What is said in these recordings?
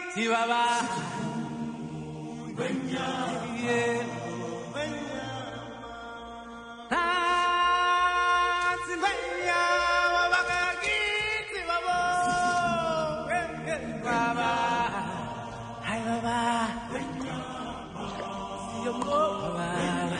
Chihuahua. Yeah. Ah, Chihuahua, wabakaki, Chihuahua. Baba, hi Baba. See you more, Baba.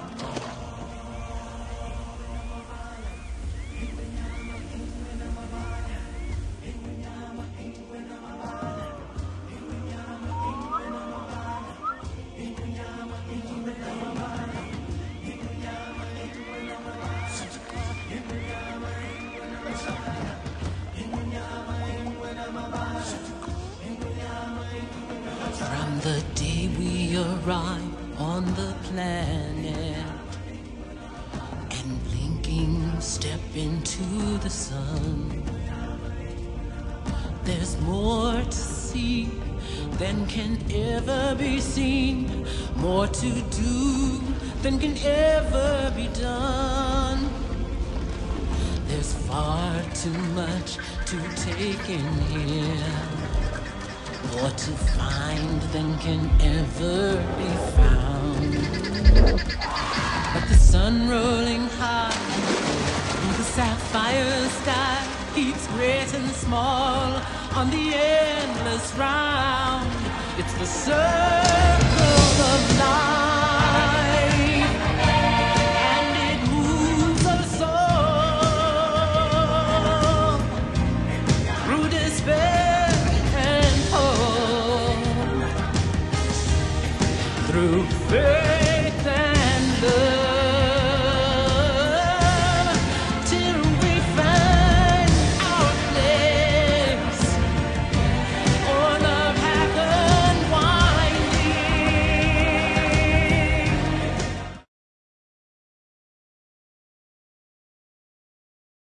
From the day we arrive on the planet and blinking step into the sun, there's more to see than can ever be seen, more to do than can ever be done. There's far too much to take in here, more to find than can ever be found. But the sun rolling high through the sapphire sky keeps great and small on the endless round. It's the circle of life.